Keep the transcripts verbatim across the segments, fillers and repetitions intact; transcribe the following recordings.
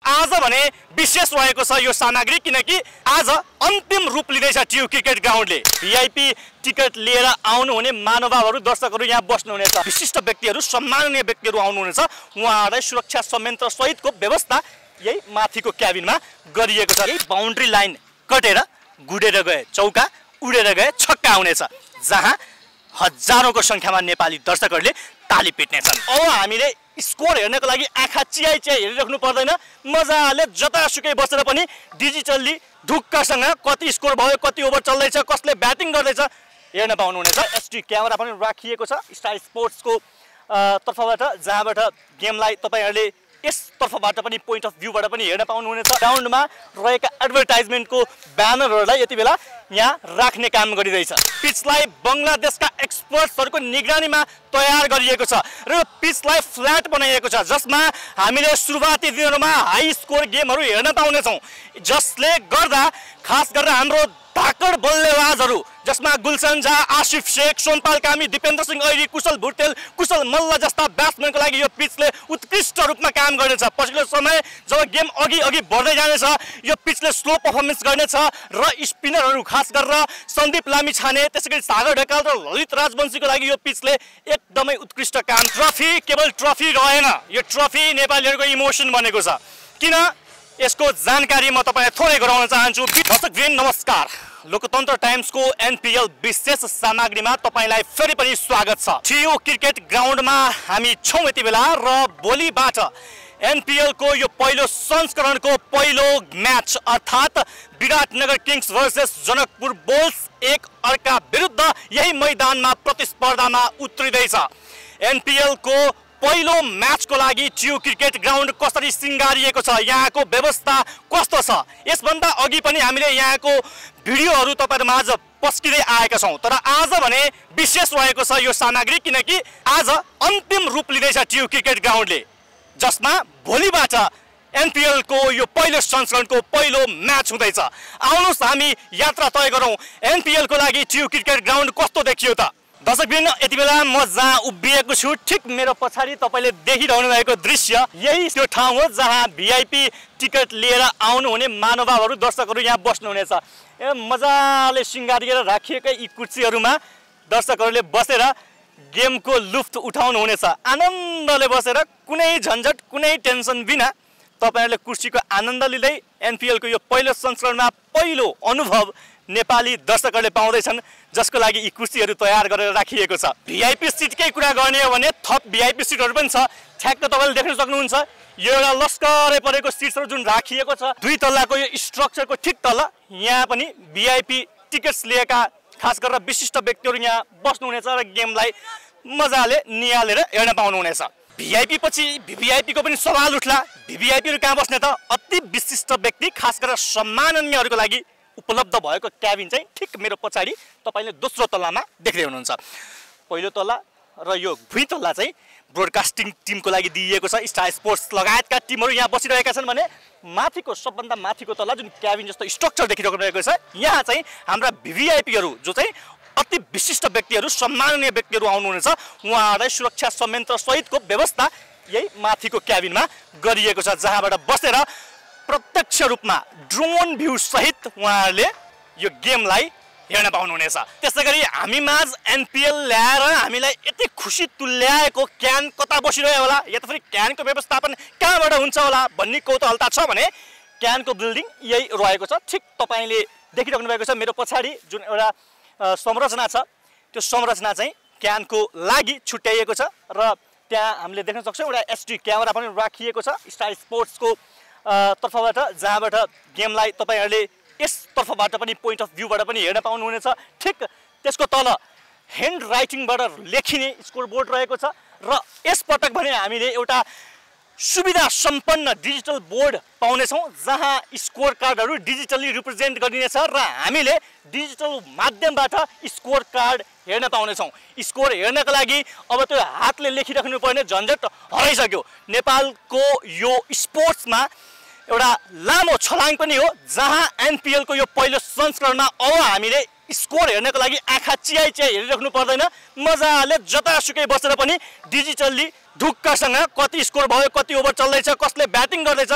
आज भने विशेष रहेको छ यो सामग्री, किनकि आज अन्तिम रूप लिँदैछ टियु क्रिकेट ग्राउन्डले। भिआइपी टिकट लिएर आउनुहुने महानुभावहरू, दर्शकहरू यहाँ बस्नुहुनेछ। विशिष्ट व्यक्तिहरू, सम्माननीय व्यक्तिहरू आउनुहुनेछ। उहाँहरूलाई सुरक्षा संयन्त्र सहितको व्यवस्था यही माथिको क्याबिनमा गरिएको छ। यही बाउन्ड्री लाइन कटेर गुडेर गए चौका, उडेर गए छक्का हुनेछ, जहाँ हजारौंको संख्यामा नेपाली दर्शकहरूले ताली पिट्नेछन्। अब हामीले स्कोर हेर्नको लागि आँखा चियाइ चियाइ हेरिराख्नु पर्दैन। मजाले जतासुकै बसेर पनि डिजिटल्ली ढुक्कसँग कति स्कोर भयो, कति ओभर चल्दैछ, कसले ब्याटिङ गर्दैछ हेर्न पाउनुहुनेछ। एसडी क्यामेरा पनि राखिएको छ स्टार स्पोर्ट्सको तर्फबाट, जहाँबाट गेमलाई तपाईहरुले यस तर्फबाट पनि पोइन्ट अफ भ्यूबाट पनि हेर्न पाउनुहुनेछ। ग्राउन्डमा रहेका एडभर्टाइजमेन्टको ब्यानरहरूलाई यति बेला यहाँ राख्ने काम गरिरहेछ। पिचलाई बंगलादेशका एक्सपर्ट्सहरूको निगरानीमा तयार गरिएको छ र यो पिचलाई फ्ल्याट बनाइएको छ, जसमा हामीले सुरुवाती दिनहरूमा हाई स्कोर गेमहरू हेर्न पाउनेछौँ, जसले गर्दा खास गरेर हाम्रो धाकड बल्लेबाजहरू जसमा गुलशन झा, आसिफ शेख, सोमपाल कामी, दिपेन्द्र सिंह ऐरी, कुशल भुटेल, कुशल मल्ल जस्ता ब्याट्सम्यानको लागि यो पिचले उत्कृष्ट रूपमा काम गर्नेछ। पछिल्लो समय जब गेम अघि अघि बढ्दै जानेछ, यो पिचले स्लो पर्फर्मेन्स गर्नेछ र स्पिनरहरू खास गरेर सन्दीप लामिछाने, त्यसैगरी सागर ढकाल र ललित राजवंशीको लागि यो पिचले एकदमै उत्कृष्ट काम। ट्रफी केवल ट्रफी रहेन, यो ट्रफी नेपालीहरूको इमोसन बनेको छ। किन यसको जानकारी म तपाईलाई थोरै गराउन चाहन्छु। दर्शकवृन्द नमस्कार, लोकतन्त्र टाइम्सको एनपीएल विशेष सामग्रीमा तपाईलाई फेरि पनि स्वागत छ। टियु क्रिकेट ग्राउन्डमा हामी छौं यति बेला र भोलिबाट एनपीएल को यो पहिलो संस्करणको पहिलो म्याच अर्थात् Biratnagar Kings versus Janakpur Bulls एक अर्का विरुद्ध यही मैदानमा प्रतिस्पर्धामा उत्रिँदैछ। एनपीएल को पहिलो म्याचको लागि टियु क्रिकेट ग्राउन्ड कसरी सिंगारिएको छ, यहाँको व्यवस्था कस्तो छ, यसभन्दा अघि पनि हामीले यहाँको भिडियोहरू तपाईहरुमाझ पस्किँदै आएका छौं। तर आज भने विशेष रहेको छ यो सामग्री, किनकि आज अन्तिम रूप लिँदैछ टियु क्रिकेट ग्राउन्डले, जसमा भोलिबाट एनपीएल को यो पहिलो संस्करणको पहिलो म्याच हुँदैछ। आउनुहोस् हामी यात्रा तय गरौँ एनपीएल को लागि टियु क्रिकेट ग्राउन्ड कस्तो देखियो त। दर्शकवृन्द यति बेला म जहाँ उभिएको छु ठिक मेरो पछाडि तपाईले देखिरहनु भएको दृश्य यही त्यो ठाउँ हो जहाँ भिआइपी टिकट लिएर आउनुहुने महानुभावहरू, दर्शकहरू यहाँ बस्नुहुनेछ। ए मजाले सिंगारिएर राखिएका यी कुर्सीहरूमा दर्शकहरूले बसेर गेमको लुफ्त उठाउनु हुनेछ। आनन्दले बसेर कुनै झन्झट कुनै टेन्सन बिना तपाईहरुले कुर्सीको आनन्द लिँदै एनपीएल को यो पहिलो संस्करणमा पहिलो अनुभव नेपाली दर्शकहरूले पाउँदैछन्, जसको लागि यी कुर्सीहरू तयार गरेर राखिएको छ। भिआइपी सिटकै कुरा गर्ने हो भने थप भिआइपी सिटहरू पनि छ। ठ्याक्क तपाईले देख्न सक्नुहुन्छ यो एउटा लस्करै परेको सिट्सहरू जुन राखिएको छ दुई तल्लाको यो स्ट्रक्चरको ठिक तल यहाँ पनि भिआइपी टिकट्स लिएका खास गरेर विशिष्ट व्यक्तिहरू यहाँ बस्नुहुनेछ र गेमलाई मजाले निहालेर हेर्न पाउनुहुनेछ। भिआइपी पछि भिभिआइपी को पनि सवाल उठ्ला, भिभिआइपीहरू कहाँ बस्ने त? अति विशिष्ट व्यक्ति खास गरेर सम्माननीयहरूको लागि उपलब्ध भएको क्याबिन चाहिँ ठिक मेरो पछाडि तपाईले दोस्रो तल्लामा देख्दै हुनुहुन्छ। पहिलो तल्ला र यो भुइँ तल्ला चाहिँ ब्रोडकास्टिङ टिमको लागि दिइएको छ। स्टार स्पोर्ट्स लगायतका टिमहरू यहाँ बसिरहेका छन् भने माथिको सबभन्दा माथिको तल्ला जुन क्याबिन जस्तो स्ट्रक्चर देखिरहेको छ, यहाँ चाहिँ हाम्रा भिभिआइपीहरू जो चाहिँ अति विशिष्ट व्यक्तिहरू, सम्माननीय व्यक्तिहरू आउनुहुनेछ। उहाँहरूलाई सुरक्षा संयन्त्र सहितको व्यवस्था यही माथिको क्याबिनमा गरिएको छ, जहाँबाट बसेर प्रत्यक्ष रूपमा ड्रोन भ्यू सहित उहाँहरूले यो गेमलाई हेर्न पाउनुहुनेछ। त्यसैगरी हामी माझ एनपीएल ल्याएर हामीलाई यति खुसी तुल्याएको क्यान कता बसिरह्यो होला, या त फेरि क्यानको व्यवस्थापन कहाँबाट हुन्छ होला भन्ने कौतूहलता छ भने क्यानको बिल्डिङ यही रहेको छ। ठिक तपाईले देखिराख्नु भएको छ मेरो पछाडि जुन एउटा संरचना छ, त्यो संरचना चाहिँ क्यानको लागि छुट्याइएको छ र त्यहाँ हामीले देख्न सक्छौँ एउटा एसडी क्यामेरा पनि राखिएको छ स्टार स्पोर्ट्सको तर्फबाट, जहाँबाट गेमलाई तपाईहरुले यस तर्फबाट पनि पोइन्ट अफ भ्यूबाट पनि हेर्न पाउनुहुनेछ। ठिक त्यसको तल ह्यान्ड राइटिङबाट लेखिने स्कोरबोर्ड रहेको छ र यस पटक भने हामीले एउटा सुविधा सम्पन्न डिजिटल बोर्ड पाउनेछौँ, जहाँ स्कोर कार्डहरू डिजिटली रिप्रेजेन्ट गरिनेछ र हामीले डिजिटल माध्यमबाट स्कोर कार्ड हेर्न पाउनेछौँ। स्कोर हेर्नका लागि अब त्यो हातले लेखिराख्नु पर्ने झन्झट हराइसक्यो। नेपालको यो स्पोर्ट्समा एउटा लामो छलाङ पनि हो, जहाँ एनपीएल को यो पहिलो संस्करणमा अब हामीले स्कोर हेर्नको लागि आँखा चियाइ चियाइ हेरिराख्नु पर्दैन। मजाले जतासुकै बसेर पनि डिजिटल्ली ढुक्कसँग कति स्कोर भयो, कति ओभर चल्दैछ, कसले ब्याटिङ गर्दैछ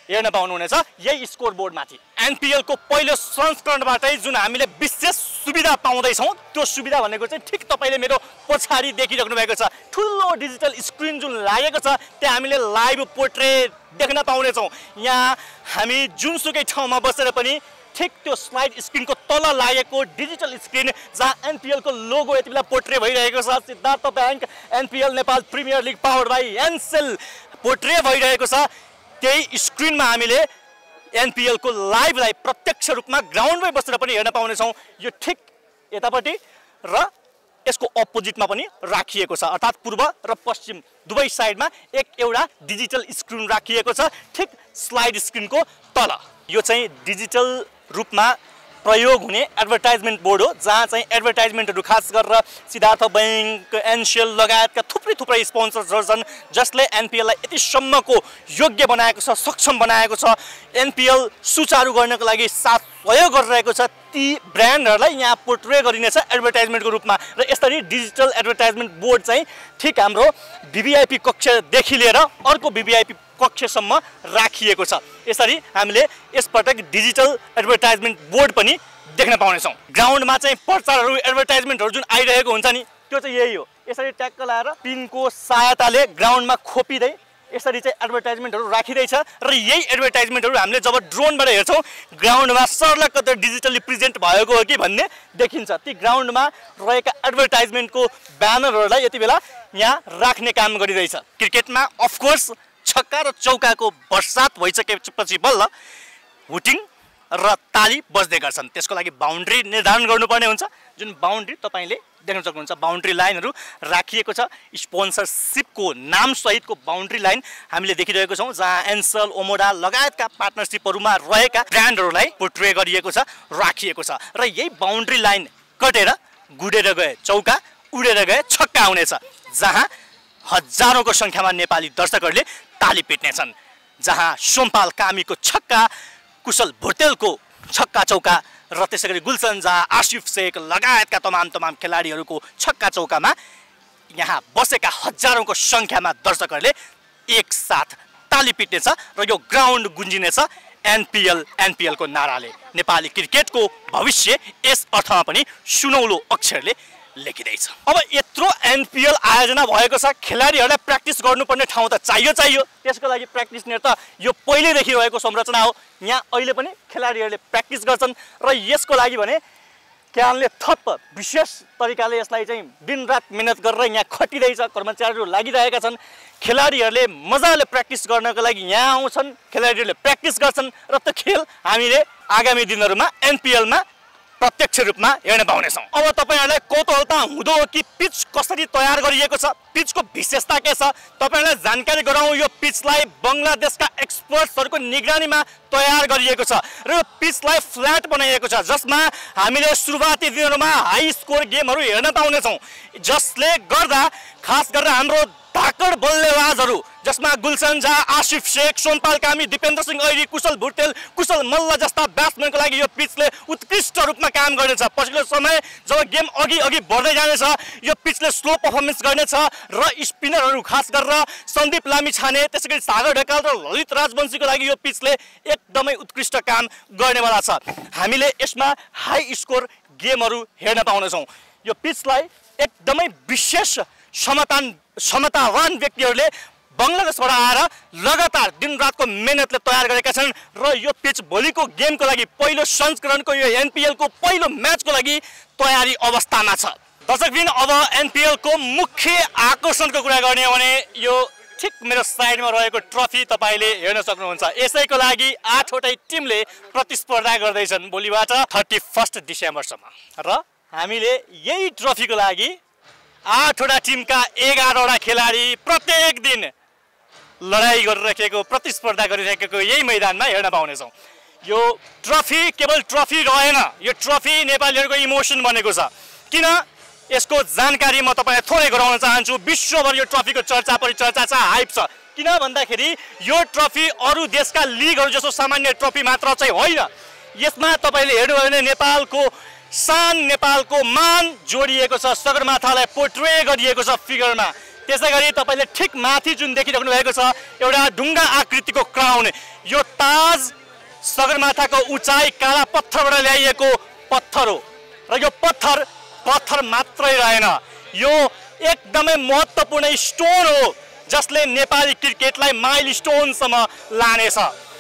हेर्न पाउनुहुनेछ यही स्कोर बोर्डमाथि। एनपिएल को पहिलो संस्करणबाटै जुन हामीले विशेष सुविधा पाउँदैछौँ त्यो सुविधा भनेको चाहिँ ठिक तपाईँले मेरो पछाडि देखिराख्नु भएको छ ठुलो डिजिटल स्क्रिन जुन लागेको छ त्यहाँ हामीले लाइभ पोर्ट्रेट देख्न पाउनेछौँ। यहाँ हामी जुनसुकै ठाउँमा बसेर पनि ठिक त्यो स्लाइड स्क्रिनको तल लागेको डिजिटल स्क्रिन जहाँ एनपिएल को लोगो यति बेला पोर्ट्रे भइरहेको छ, Siddhartha Bank NPL Nepal Premier League power by Ncell portray भइरहेको छ, त्यही स्क्रिनमा हामीले एनपिएल को लाइभलाई प्रत्यक्ष रूपमा ग्राउन्डमै बसेर पनि हेर्न पाउनेछौँ। यो ठिक यतापट्टि र यसको अपोजिटमा पनि राखिएको छ, अर्थात् पूर्व र पश्चिम दुवै साइडमा एक एउटा डिजिटल स्क्रिन राखिएको छ ठिक स्लाइड स्क्रिनको तल। यो चाहिँ डिजिटल रूपमा प्रयोग हुने एडभर्टाइजमेन्ट बोर्ड हो जहाँ चाहिँ एडभर्टाइजमेन्टहरू खास गरेर सिद्धार्थ ब्याङ्क एनसेल लगायतका थुप्रै थुप्रै स्पोन्सर्सहरू छन् जसले एनपिएललाई यतिसम्मको योग्य बनाएको छ, सक्षम बनाएको छ, एनपिएल सुचारू गर्नको लागि साथ सहयोग गरिरहेको छ। ती ब्रान्डहरूलाई यहाँ पोर्ट्रे गरिनेछ एडभर्टाइजमेन्टको रूपमा र यसरी डिजिटल एडभर्टाइजमेन्ट बोर्ड चाहिँ ठिक हाम्रो भिभिआइपी कक्षदेखि लिएर अर्को भिभिआइपी कक्षसम्म राखिएको छ। यसरी हामीले यसपटक डिजिटल एडभर्टाइजमेन्ट बोर्ड पनि देख्न पाउनेछौँ। ग्राउन्डमा चाहिँ प्रचारहरू एडभर्टाइजमेन्टहरू जुन आइरहेको हुन्छ नि त्यो चाहिँ यही हो। यसरी ट्याक्क लाएर पिनको सहायताले ग्राउन्डमा खोपिँदै यसरी चाहिँ एडभर्टाइजमेन्टहरू राखिँदैछ र यही एडभर्टाइजमेन्टहरू हामीले जब ड्रोनबाट हेर्छौँ ग्राउन्डमा सर्लक्क त डिजिटली प्रेजेन्ट भएको हो कि भन्ने देखिन्छ। ती ग्राउन्डमा रहेका एडभर्टाइजमेन्टको ब्यानरहरूलाई यति बेला यहाँ राख्ने काम गरिरहेछ। क्रिकेटमा अफकोर्स छक्का र चौकाको बर्सात भइसकेपछि बल्ल हुटिङ र ताली बज्दै गर्छन्। त्यसको लागि बााउन्ड्री निर्धारण गर्नुपर्ने हुन्छ जुन बााउन्ड्री तपाईँले देख्न सक्नुहुन्छ बााउन्ड्री लाइनहरू राखिएको छ। स्पोन्सरसिपको नाम सहितको बााउन्ड्री लाइन हामीले देखिरहेको छौँ जहाँ एनसेल ओमोडा लगायतका पार्टनरसिपहरूमा रहेका ब्रान्डहरूलाई पोर्ट्रे गरिएको छ, राखिएको छ र यही बााउन्ड्री लाइन कटेर गुडेर गए चौका, उडेर गए छक्का हुनेछ जहाँ हजारौंको संख्यामा नेपाली दर्शकहरूले ताली पिट्नेछन्। जहाँ सोमपाल कामीको छक्का, कुशल भुर्तेलको छक्का चौका र त्यसैगरी गुलसन झा, आसिफ शेख लगायतका तमाम तमाम खेलाडीहरूको छक्का चौकामा यहाँ बसेका हजारौंको संख्यामा दर्शकहरूले एकसाथ ताली पिट्नेछ र यो ग्राउन्ड गुन्जिनेछ एनपिएल एनपिएल को नाराले। नेपाली क्रिकेटको भविष्य यस अर्थमा पनि सुनौलो अक्षरले लेखिँदैछ। अब यत्रो एनपिएल आयोजना भएको छ, खेलाडीहरूलाई प्र्याक्टिस गर्नुपर्ने ठाउँ त चाहियो चाहियो त्यसको लागि प्र्याक्टिस नेट त यो पहिल्यैदेखि रहेको संरचना हो। यहाँ अहिले पनि खेलाडीहरूले प्र्याक्टिस गर्छन् र यसको लागि भने क्यानले थप विशेष तरिकाले यसलाई चाहिँ दिनरात मिहिनेत गरेर यहाँ खटिँदैछ, कर्मचारीहरू लागिरहेका छन्। खेलाडीहरूले मजाले प्र्याक्टिस गर्नको लागि यहाँ आउँछन्, खेलाडीहरूले प्र्याक्टिस गर्छन् र त्यो खेल हामीले आगामी दिनहरूमा एनपिएलमा प्रत्यक्ष रूपमा हेर्न पाउनेछौँ। अब तपाईहरुलाई कौतूहलता हुँदो हो कि पिच कसरी तयार गरिएको छ, पिचको विशेषता के छ, तपाईहरुलाई जानकारी गराउँ। यो पिचलाई बंगलादेशका एक्सपर्ट्सहरुको निगरानीमा तयार गरिएको छ र यो पिचलाई फ्ल्याट बनाइएको छ जसमा हामीले सुरुवाती दिनहरुमा हाई स्कोर गेमहरु हेर्न पाउनेछौँ, जसले गर्दा खास गरेर हाम्रो धाकड बल्लेबाजहरु जसमा गुलसन झा, आसिफ शेख, सोमपाल कामी, दिपेन्द्र सिंह ऐरी, कुशल भुर्तेल, कुशल मल्ल जस्ता ब्याट्सम्यानको लागि यो पिचले उत्कृष्ट रूपमा काम गर्नेछ। पछिल्लो समय जब गेम अघि अघि बढ्दै जानेछ यो पिचले स्लो पर्फर्मेन्स गर्नेछ र स्पिनरहरु खास गरेर सन्दीप लामिछाने, त्यसैगरी सागर ढकाल र ललित राजवंशीको लागि यो पिचले एकदमै उत्कृष्ट काम गर्नेवाला छ। हामीले यसमा हाई स्कोर गेमहरु हेर्न पाउनेछौँ। यो पिचलाई एकदमै विशेष क्षमता क्षमतावान व्यक्तिहरूले बंगलादेशबाट आएर लगातार दिनरातको मेहनतले तयार गरेका छन् र यो पिच भोलिको गेमको लागि पहिलो संस्करणको यो एनपिएल को पहिलो म्याचको लागि तयारी अवस्थामा छ। दर्शकबिन अब एनपिएल को मुख्य आकर्षणको कुरा गर्ने हो भने यो ठिक मेरो साइडमा रहेको ट्रफी तपाईले हेर्न सक्नुहुन्छ। यसैको लागि आठवटै टिमले प्रतिस्पर्धा गर्दैछन् भोलिबाट थर्टी फर्स्ट डिसेम्बरसम्म र हामीले यही ट्रफीको लागि आठवटा टिमका एघारवटा खेलाडी प्रत्येक दिन लडाई गरिरहेको प्रतिस्पर्धा गरिरहेको यही मैदानमा हेर्न पाउनेछौँ। यो ट्रफी केवल ट्रफी रहेन, यो ट्रफी नेपालीहरूको इमोसन बनेको छ। किन यसको जानकारी म तपाईलाई थोरै गराउन चाहन्छु। विश्वभर यो ट्रफीको चर्चा परिचर्चा छ, हाइप छ। किन भन्दाखेरि यो ट्रफी अरू देशका लिगहरू जस्तो सामान्य ट्रफी मात्र चाहिँ होइन। यसमा तपाईले हेर्नुभयो भने नेपालको सान, नेपालको मान जोडिएको छ, सगरमाथालाई पोर्ट्रे गरिएको छ फिगरमा। त्यसैगरी तपाईले ठिक माथि जुन देखिराख्नु भएको छ एउटा ढुङ्गा आकृतिको क्राउन, यो ताज सगरमाथाको उचाइ काला पत्थरबाट ल्याइएको पत्थर हो र यो पत्थर पत्थर मात्रै रहेन, यो एकदमै महत्त्वपूर्ण स्टोन हो जसले नेपाली क्रिकेटलाई माइलस्टोनसम्म लानेछ।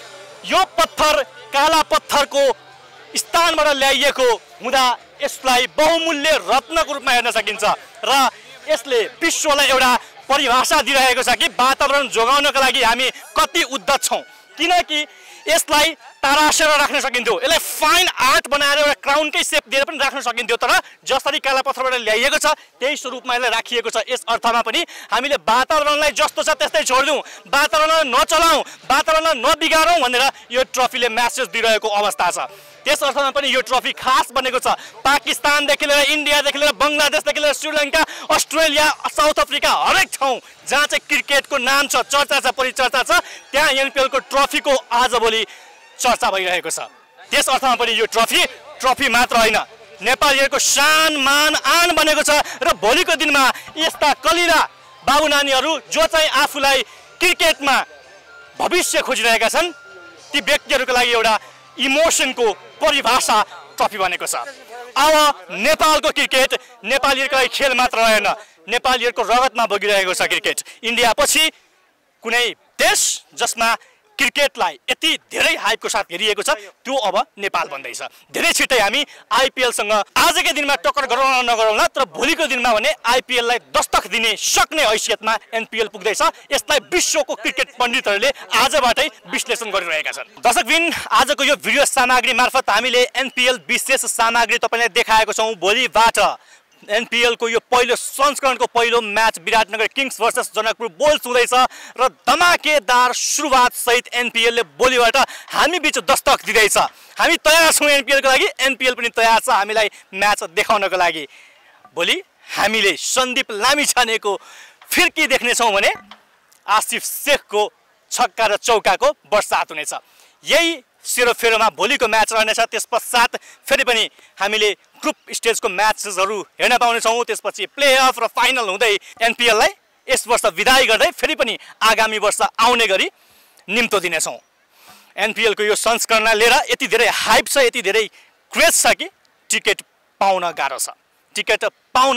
यो पत्थर काला पत्थरको स्थानबाट ल्याइएको हुँदा यसलाई बहुमूल्य रत्नको रूपमा हेर्न सकिन्छ र यसले विश्वलाई एउटा परिभाषा दिइरहेको छ कि वातावरण जोगाउनका लागि हामी कति उद्धत छौँ, किनकि यसलाई तारासेर राख्न सकिन्थ्यो, यसलाई फाइन आर्ट बनाएर एउटा क्राउनकै सेप दिएर पनि राख्न सकिन्थ्यो, तर जसरी काला पत्थरबाट ल्याइएको छ त्यही स्वरूपमा यसलाई राखिएको छ। यस अर्थमा पनि हामीले वातावरणलाई जस्तो छ त्यस्तै छोडिदिउँ, वातावरणलाई नचलाउँ, वातावरणलाई नबिगारौँ भनेर यो ट्रफीले म्यासेज दिइरहेको अवस्था छ। त्यस अर्थमा पनि यो ट्रफी खास बनेको छ। पाकिस्तानदेखि लिएर इन्डियादेखि लिएर बङ्गलादेशदेखि लिएर श्रीलङ्का, अस्ट्रेलिया, साउथ अफ्रिका हरेक ठाउँ जहाँ चाहिँ क्रिकेटको नाम छ, चर्चा छ, परिचर्चा छ, त्यहाँ एनपिएलको ट्रफीको आजभोलि चर्चा भइरहेको छ। त्यस अर्थमा पनि यो ट्रफी ट्रफी मात्र होइन, नेपालीहरूको शान मान आन बनेको छ र भोलिको दिनमा यस्ता कलिला बाबु नानीहरू जो चाहिँ आफूलाई क्रिकेटमा भविष्य खोजिरहेका छन् ती व्यक्तिहरूको लागि एउटा इमोसनको परिभाषा ट्रफी बनेको छ। अब नेपालको क्रिकेट नेपालीहरूको लागि खेल मात्र रहेन, नेपालीहरूको रगतमा बगिरहेको छ क्रिकेट। इन्डिया पछि कुनै देश जसमा क्रिकेटलाई यति धेरै हाइपको साथ हेरिएको छ त्यो अब नेपाल बन्दैछ। धेरै छिट्टै हामी आइपिएलसँग आजकै दिनमा टक्कर गरौँ नगरौँला, तर भोलिको दिनमा भने आइपिएललाई दस्तक दिने सक्ने हैसियतमा एनपिएल पुग्दैछ। यसलाई विश्वको क्रिकेट पण्डितहरूले आजबाटै विश्लेषण गरिरहेका छन्। दर्शकबिन, आजको यो भिडियो सामग्री मार्फत हामीले एनपिएल विशेष सामग्री तपाईँलाई देखाएको छौँ। भोलिबाट एनपिएलको यो पहिलो संस्करणको पहिलो match Biratnagar Kings versus Janakpur Bulls हुँदैछ र धमाकेदार सुरुवात सहित एनपिएलले भोलिबाट हामी बीच दस्तक दिँदैछ। हामी तयार छौँ एनपिएलको लागि, एनपिएल पनि तयार छ हामीलाई म्याच देखाउनको लागि। भोलि हामीले सन्दीप लामिछानेको फिर्की देख्नेछौँ भने आसिफ शेखको छक्का र चौकाको बर्सात हुनेछ। यही सेरोफेरोमा भोलिको म्याच रहनेछ। त्यस पश्चात फेरि पनि हामीले ग्रुप स्टेजको म्याचेसहरू हेर्न पाउनेछौँ। त्यसपछि प्लेअफ र फाइनल हुँदै एनपिएललाई यस वर्ष विदाई गर्दै फेरि पनि आगामी वर्ष आउने गरी निम्तो दिनेछौँ। एनपिएलको यो संस्करणलाई लिएर यति धेरै हाइप छ, यति धेरै क्रेज छ कि टिकट पाउन गाह्रो छ। टिकट पाउन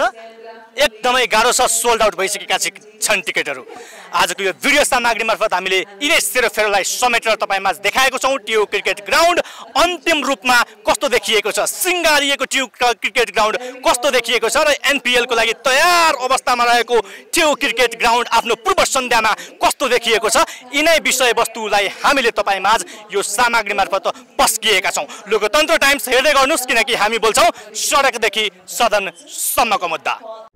एकदमै गाह्रो छ, सोल्ड आउट भइसकेका छन् टिकटहरू। आजको यो भिडियो सामग्री मार्फत हामीले यिनै सेरोफेरोलाई समेटेर तपाईँमा देखाएको छौँ। ट्यु क्रिकेट ग्राउन्ड अन्तिम रूपमा कस्तो देखिएको छ, सिङ्गारिएको ट्यु क्रिकेट ग्राउन्ड कस्तो देखिएको छ र एनपिएलको लागि तयार अवस्थामा रहेको ट्यु क्रिकेट ग्राउन्ड आफ्नो पूर्व सन्ध्यामा कस्तो देखिएको छ, यिनै विषयवस्तुलाई हामीले तपाईँमा यो सामग्री मार्फत पस्किएका छौँ। लोकतन्त्र टाइम्स हेर्दै गर्नुहोस्, किनकि हामी बोल्छौँ सडकदेखि सदनसम्मको मुद्दा।